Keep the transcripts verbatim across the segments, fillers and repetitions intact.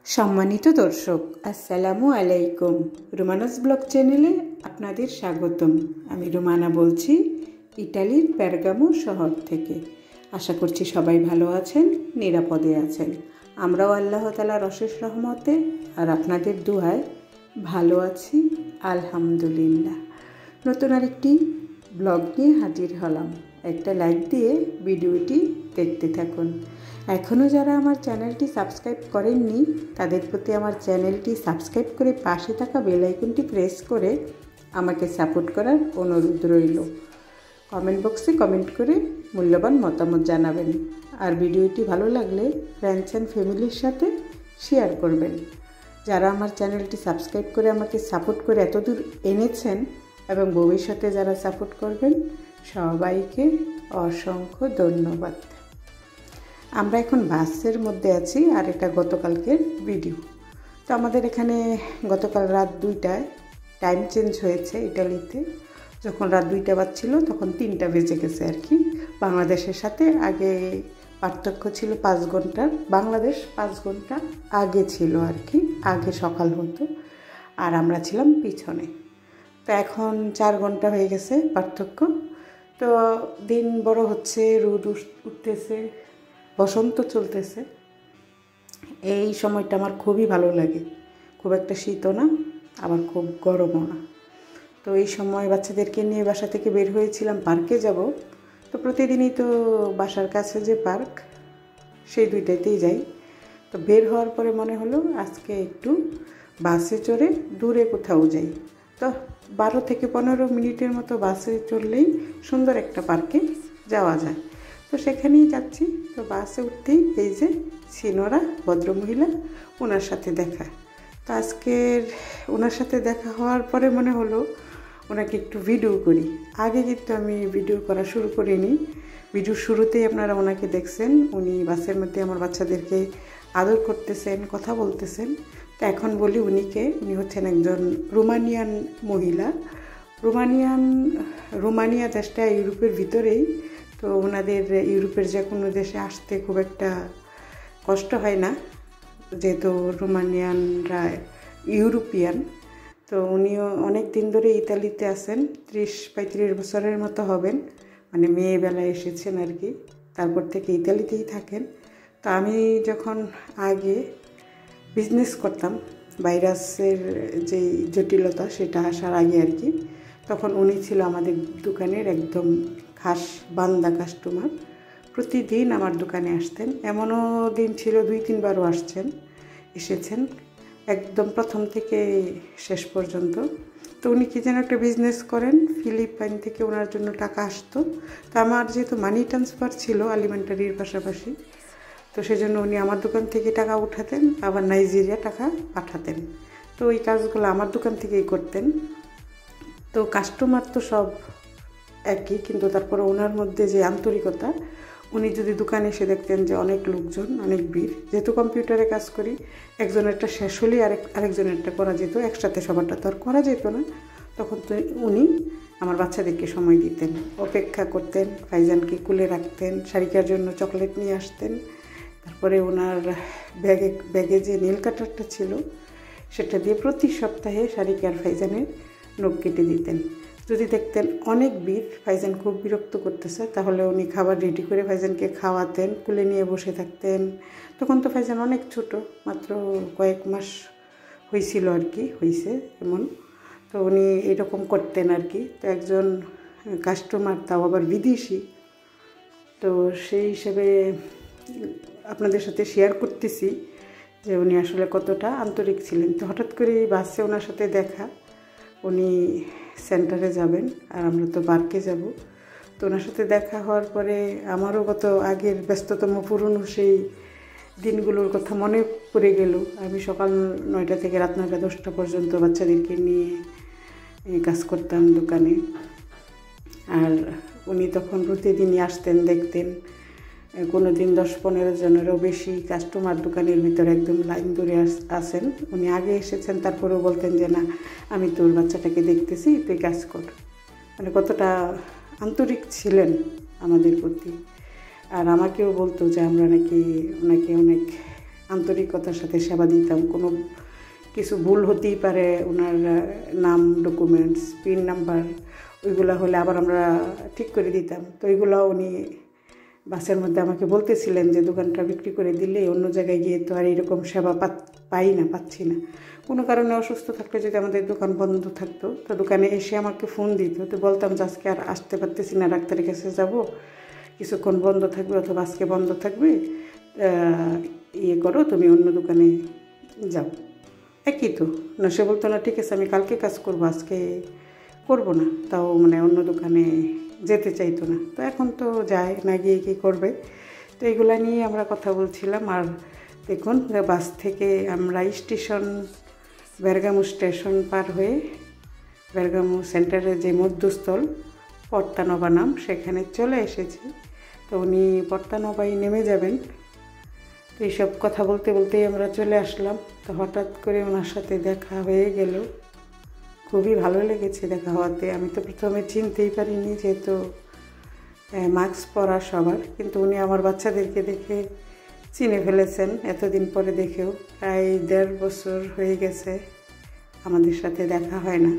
সম্মানিত দর্শক, আসসালামু আলাইকুম। রোমানাস ব্লগ চ্যানেলে আপনাদের স্বাগতম। আমি রোমানা বলছি, ইটালির বেরগামো শহর থেকে। আশা করছি সবাই ভালো আছেন, নিরাপদে আছেন। আমরাও আল্লাহ তাআলার অশেষ রহমতে আর আপনাদের দুয়ায় ভালো আছি, আলহামদুলিল্লাহ। নতুন আরেকটি ব্লগ নিয়ে হাজির হলাম। একটা লাইক দিয়ে ভিডিওটি দেখতে থাকুন। এখনও যারা আমার চ্যানেলটি সাবস্ক্রাইব করেননি, তাদের প্রতি আমার চ্যানেলটি সাবস্ক্রাইব করে পাশে থাকা বেল আইকনটি প্রেস করে আমাকে সাপোর্ট করার অনুরোধ রইল। কমেন্ট বক্সে কমেন্ট করে মূল্যবান মতামত জানাবেন। আর ভিডিওটি ভালো লাগলে ফ্রেন্ডস অ্যান্ড ফ্যামিলির সাথে শেয়ার করবেন। যারা আমার চ্যানেলটি সাবস্ক্রাইব করে আমাকে সাপোর্ট করে এতদূর এনেছেন এবং ভবিষ্যতে যারা সাপোর্ট করবেন, সবাইকে অসংখ্য ধন্যবাদ। আমরা এখন বাসের মধ্যে আছি, আর এটা গতকালকের ভিডিও। তো আমাদের এখানে গতকাল রাত দুইটায় টাইম চেঞ্জ হয়েছে ইটালিতে। যখন রাত দুইটা বাজছিল তখন তিনটা বেজে গেছে আর কি। বাংলাদেশের সাথে আগে পার্থক্য ছিল পাঁচ ঘন্টার, বাংলাদেশ পাঁচ ঘন্টা আগে ছিল আর কি, আগে সকাল হতো আর আমরা ছিলাম পিছনে। তো এখন চার ঘন্টা হয়ে গেছে পার্থক্য। তো দিন বড় হচ্ছে, রোদ উঠতেছে, বসন্ত চলতেছে। এই সময়টা আমার খুবই ভালো লাগে। খুব একটা শীতও না, আবার খুব গরমও না। তো এই সময় বাচ্চাদেরকে নিয়ে বাসা থেকে বের হয়েছিলাম পার্কে যাব। তো প্রতিদিনই তো বাসার কাছে যে পার্ক, সেই দুইটাতেই যাই। তো বের হওয়ার পরে মনে হলো আজকে একটু বাসে চড়ে দূরে কোথাও যাই। তো বারো থেকে পনেরো মিনিটের মতো বাসে চড়লেই সুন্দর একটা পার্কে যাওয়া যায়। তো সেখানেই যাচ্ছি। তো বাসে উঠতেই এই যে সিনোরা ভদ্রমহিলা, ওনার সাথে দেখা। তো আজকের ওনার সাথে দেখা হওয়ার পরে মনে হলো ওনাকে একটু ভিডিও করি। আগে কিন্তু আমি ভিডিও করা শুরু করিনি। ভিডিওর শুরুতেই আপনারা ওনাকে দেখছেন, উনি বাসের মধ্যে আমার বাচ্চাদেরকে আদর করতেছেন, কথা বলতেছেন। তো এখন বলি উনিকে, উনি হচ্ছেন একজন রোমানিয়ান মহিলা। রোমানিয়ান রোমানিয়া দেশটা ইউরোপের ভিতরেই। তো ওনাদের ইউরোপের যে কোনো দেশে আসতে খুব একটা কষ্ট হয় না, যেহেতু রোমানিয়ানরা ইউরোপিয়ান। তো উনিও অনেক দিন ধরে ইতালিতে আছেন, ত্রিশ পঁয়ত্রিশ বছরের মতো হবেন, মানে মেয়েবেলায় এসেছেন আর কি। তারপর থেকে ইতালিতেই থাকেন। তো আমি যখন আগে বিজনেস করতাম, ভাইরাসের যে জটিলতা সেটা আসার আগে আর কি, তখন উনি ছিল আমাদের দোকানের একদম খাস বান্দা কাস্টমার। প্রতিদিন আমার দোকানে আসতেন। এমনও দিন ছিল দুই তিনবারও আসছেন এসেছেন একদম প্রথম থেকে শেষ পর্যন্ত। তো উনি কি যেন একটা বিজনেস করেন, ফিলিপাইন থেকে ওনার জন্য টাকা আসতো। তো আমার যেহেতু মানি ট্রান্সফার ছিল এলিমেন্টারির পাশাপাশি, তো সেজন্য উনি আমার দোকান থেকে টাকা উঠাতেন, আবার নাইজেরিয়া টাকা পাঠাতেন। তো ওই কাজগুলো আমার দোকান থেকেই করতেন। তো কাস্টমার তো সব একই, কিন্তু তারপরে ওনার মধ্যে যে আন্তরিকতা, উনি যদি দোকানে এসে দেখতেন যে অনেক লোকজন, অনেক ভিড়, যেহেতু কম্পিউটারে কাজ করি, একজনেরটা শেষ হলেই আরেক আরেকজনেরটা করা যেত, একসাথে সবারটা তো আর করা যেত না। তখন তো উনি আমার বাচ্চাদেরকে সময় দিতেন, অপেক্ষা করতেন, ফাইজানকে কুলে রাখতেন, শারিকার জন্য চকলেট নিয়ে আসতেন। তারপরে ওনার ব্যাগে ব্যাগে যে নীল কাটারটা ছিল, সেটা দিয়ে প্রতি সপ্তাহে শারিকার ফাইজানের নখ কেটে দিতেন। যদি দেখতেন অনেক ভিড়, ফাইজান খুব বিরক্ত করতেছে, তাহলে উনি খাবার রেডি করে ফাইজানকে খাওয়াতেন, কুলে নিয়ে বসে থাকতেন। তখন তো ফাইজান অনেক ছোট, মাত্র কয়েক মাস হয়েছিল আর কি, হয়েছে এমন। তো উনি এরকম করতেন আর কি। তো একজন কাস্টমার, তাও আবার বিদেশি, তো সেই হিসেবে আপনাদের সাথে শেয়ার করতেছি যে উনি আসলে কতটা আন্তরিক ছিলেন। তো হঠাৎ করে বাসে ওনার সাথে দেখা, উনি সেন্টারে যাবেন আর আমরা তো পার্কে যাব। তো ওনার সাথে দেখা হওয়ার পরে আমারও গত আগের ব্যস্ততম পুরনো সেই দিনগুলোর কথা মনে পড়ে গেল। আমি সকাল নয়টা থেকে রাত নয়টা দশটা পর্যন্ত বাচ্চাদেরকে নিয়ে কাজ করতাম দোকানে। আর উনি তখন প্রতিদিনই আসতেন, দেখতেন। কোনো দিন দশ পনেরো জনেরও বেশি কাস্টমার দোকানের ভিতরে একদম লাইন ধরে আসেন। উনি আগে এসেছেন, তারপরেও বলতেন যে না, আমি তোর বাচ্চাটাকে দেখতেছি, তুই কাজ কর। মানে কতটা আন্তরিক ছিলেন আমাদের প্রতি। আর আমাকেও বলতো যে আমরা নাকি ওনাকে অনেক আন্তরিকতার সাথে সেবা দিতাম। কোনো কিছু ভুল হতেই পারে, ওনার নাম, ডকুমেন্টস, পিন নাম্বার ওইগুলো হলে আবার আমরা ঠিক করে দিতাম। তো ওইগুলো উনি বাসের মধ্যে আমাকে বলতেছিলেন যে দোকানটা বিক্রি করে দিলে অন্য জায়গায় গিয়ে তো আর এরকম সেবা পাই না, পাচ্ছি না। কোনো কারণে অসুস্থ থাকলে যদি আমাদের দোকান বন্ধ থাকতো তো দোকানে এসে আমাকে ফোন দিত, তো বলতাম যে আজকে আর আসতে পারতেছি না, ডাক্তারের কাছে যাব, কিছুক্ষণ বন্ধ থাকবে অথবা আজকে বন্ধ থাকবে, ইয়ে করো তুমি অন্য দোকানে যাও। একই তো না, সে বলতো না ঠিক আছে আমি কালকে কাজ করবো, আজকে করবো না, তাও মানে অন্য দোকানে যেতে চাইতো না। তো এখন তো যায় না, গিয়ে কী করবে। তো এইগুলা নিয়ে আমরা কথা বলছিলাম। আর দেখুন বাস থেকে আমরা স্টেশন, বেরগামো স্টেশন পার হয়ে বেরগামো সেন্টারের যে মধ্যস্থল পর্তানবা নাম, সেখানে চলে এসেছি। তো উনি পর্তানবাই নেমে যাবেন। তো এইসব কথা বলতে বলতেই আমরা চলে আসলাম। তো হঠাৎ করে ওনার সাথে দেখা হয়ে গেল, খুবই ভালো লেগেছে দেখা হওয়াতে। আমি তো প্রথমে চিনতেই পারিনি, যেহেতু মাস্ক পরা সবার, কিন্তু উনি আমার বাচ্চাদেরকে দেখে চিনে ফেলেছেন এতদিন পরে দেখেও। প্রায় দেড় বছর হয়ে গেছে আমাদের সাথে দেখা হয় না,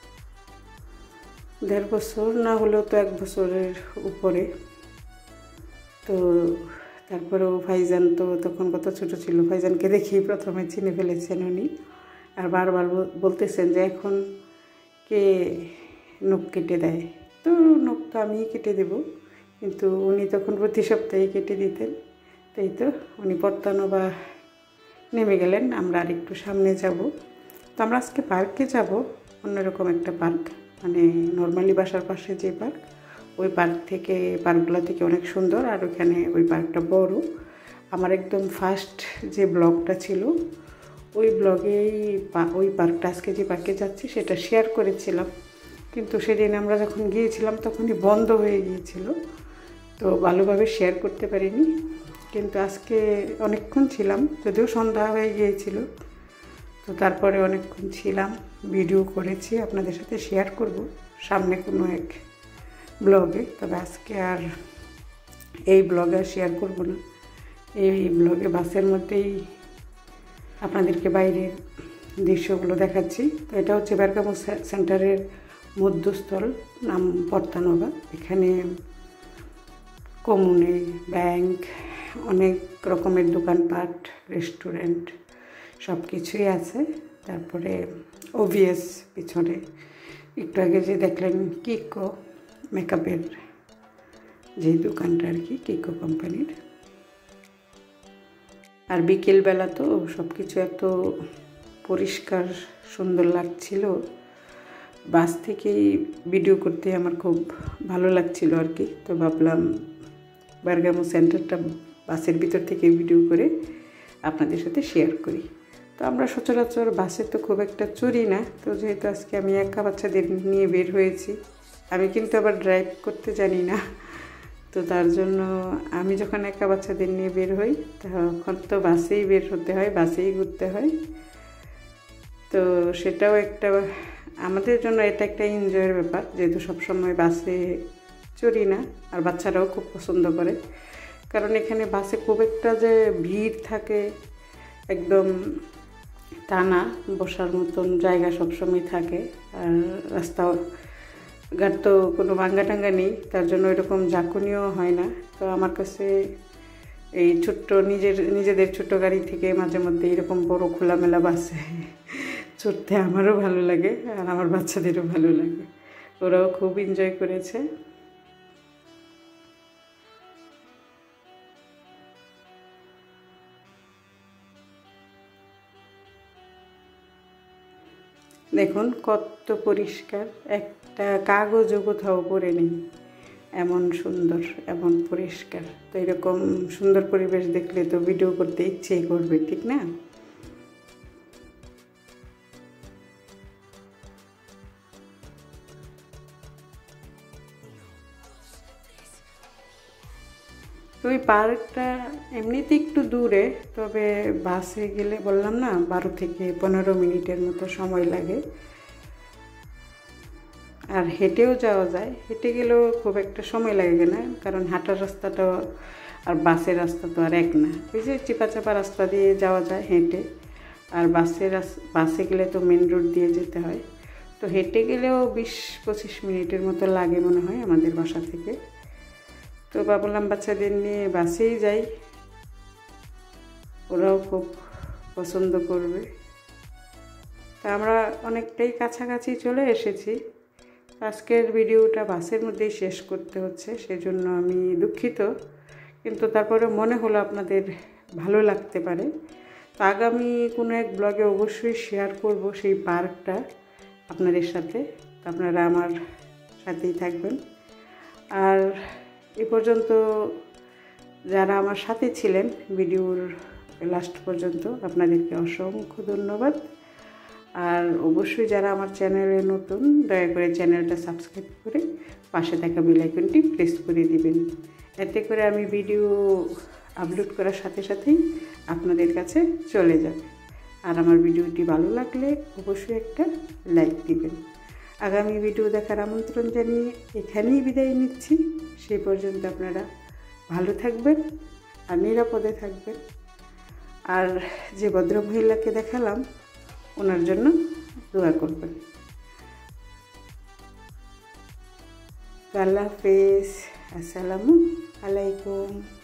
দেড় বছর না হলেও তো এক বছরের উপরে। তো তারপরেও ভাইজান তো তখন কত ছোটো ছিল, ভাইজানকে দেখেই প্রথমে চিনে ফেলেছেন উনি। আর বারবার বলতেছেন যে এখন কে নখ কেটে দেয়, তো নখ তো আমিই কেটে দেব, কিন্তু উনি তখন প্রতি সপ্তাহে কেটে দিতেন। তাই তো উনি পর্তানবা নেমে গেলেন, আমরা আর একটু সামনে যাব। তো আমরা আজকে পার্কে যাব, অন্যরকম একটা পার্ক, মানে নর্মালি বাসার পাশে যে পার্ক, ওই পার্ক থেকে, পার্কগুলো থেকে অনেক সুন্দর। আর ওইখানে ওই পার্কটা বড়। আমার একদম ফার্স্ট যে ব্লগটা ছিল ওই ব্লগেই ওই পার্কটা, আজকে যে পার্কে যাচ্ছি সেটা শেয়ার করেছিলাম, কিন্তু সেদিন আমরা যখন গিয়েছিলাম তখনই বন্ধ হয়ে গিয়েছিল, তো ভালোভাবে শেয়ার করতে পারিনি। কিন্তু আজকে অনেকক্ষণ ছিলাম, যদিও সন্ধ্যা হয়ে গিয়েছিল, তো তারপরে অনেকক্ষণ ছিলাম, ভিডিও করেছি, আপনাদের সাথে শেয়ার করব সামনে কোনো এক ব্লগে। তবে আজকে আর এই ব্লগে আর শেয়ার করব না, এই ব্লগে বাসের মধ্যেই আপনাদেরকে বাইরের দৃশ্যগুলো দেখাচ্ছি। তো এটা হচ্ছে বেরগামো সেন্টারের মধ্যস্থল, নাম পর্তানবা। এখানে কমুনে, ব্যাংক, অনেক রকমের দোকানপাট, রেস্টুরেন্ট সব কিছুই আছে। তারপরে ওভিএস পিছনে একটু আগে যে দেখলেন কিকো মেকআপের যে দোকানটা আর কি, কিকো কোম্পানির। আর বিকেলবেলা তো সব কিছু এত পরিষ্কার সুন্দর লাগছিল, বাস থেকেই ভিডিও করতে আমার খুব ভালো লাগছিল আর কি। তো ভাবলাম বেরগামো সেন্টারটা বাসের ভিতর থেকে ভিডিও করে আপনাদের সাথে শেয়ার করি। তো আমরা সচরাচর বাসে তো খুব একটা চড়ি না, তো যেহেতু আজকে আমি একা বাচ্চাদের নিয়ে বের হয়েছি, আমি কিন্তু আবার ড্রাইভ করতে জানি না, তো তার জন্য আমি যখন একা বাচ্চাদের নিয়ে বের হই তখন তো বাসেই বের হতে হয়, বাসেই ঘুরতে হয়। তো সেটাও একটা আমাদের জন্য এটা একটা এনজয়ের ব্যাপার, যেহেতু সবসময় বাসে চড়ি না। আর বাচ্চারাও খুব পছন্দ করে, কারণ এখানে বাসে খুব একটা যে ভিড় থাকে, একদম টানা বসার মতন জায়গা সবসময় থাকে। আর রাস্তা ঘাট তো কোনো ভাঙ্গা টাঙ্গা নেই, তার জন্য এরকম ঝাঁকুনিও হয় না। তো আমার কাছে এই ছোট্ট নিজের নিজেদের ছোট্ট গাড়ি থেকে মাঝে মধ্যে এরকম বড় খোলামেলা বাসে চড়তে আমারও ভালো লাগে, আর আমার বাচ্চাদেরও ভালো লাগে, ওরাও খুব এনজয় করেছে। দেখুন কত পরিষ্কার, একটা কাগজও কোথাও পড়ে নেই, এমন সুন্দর, এমন পরিষ্কার। তো এরকম সুন্দর পরিবেশ দেখলে তো ভিডিও করতে ইচ্ছেই করবে, ঠিক না? তো ওই পার্কটা এমনিতে একটু দূরে, তবে বাসে গেলে বললাম না বারো থেকে পনেরো মিনিটের মতো সময় লাগে। আর হেঁটেও যাওয়া যায়, হেঁটে গেলেও খুব একটা সময় লাগে না, কারণ হাঁটার রাস্তাটা আর বাসের রাস্তা তো আর এক না, ওই যে চিপা চাপা রাস্তা দিয়ে যাওয়া যায় হেঁটে, আর বাসের বাসে গেলে তো মেন রোড দিয়ে যেতে হয়। তো হেঁটে গেলেও বিশ পঁচিশ মিনিটের মতো লাগে মনে হয় আমাদের বাসা থেকে। তো ভাবলাম বাচ্চাদের নিয়ে বাসেই যাই, ওরাও খুব পছন্দ করবে। তা আমরা অনেকটাই কাছাকাছি চলে এসেছি। আজকের ভিডিওটা বাসের মধ্যেই শেষ করতে হচ্ছে, সেজন্য আমি দুঃখিত, কিন্তু তারপরে মনে হলো আপনাদের ভালো লাগতে পারে। তো আগামী কোনো এক ব্লগে অবশ্যই শেয়ার করব সেই পার্কটা আপনাদের সাথে। আপনারা আমার সাথেই থাকবেন। আর এ পর্যন্ত যারা আমার সাথে ছিলেন ভিডিওর লাস্ট পর্যন্ত, আপনাদেরকে অসংখ্য ধন্যবাদ। আর অবশ্যই যারা আমার চ্যানেলে নতুন, দয়া করে চ্যানেলটা সাবস্ক্রাইব করে পাশে থাকা বেল আইকনটি প্রেস করে দিবেন। এতে করে আমি ভিডিও আপলোড করার সাথে সাথেই আপনাদের কাছে চলে যাবে। আর আমার ভিডিওটি ভালো লাগলে অবশ্যই একটা লাইক দিবেন। আগামী ভিডিও দেখার আমন্ত্রণ জানিয়ে এখানেই বিদায় নিচ্ছি। সেই পর্যন্ত আপনারা ভালো থাকবেন আর নিরাপদে থাকবেন। আর যে ভদ্রমহিলাকে দেখালাম ওনার জন্য দোয়া করবেন। আল্লাহ হাফেজ, আসসালামু আলাইকুম।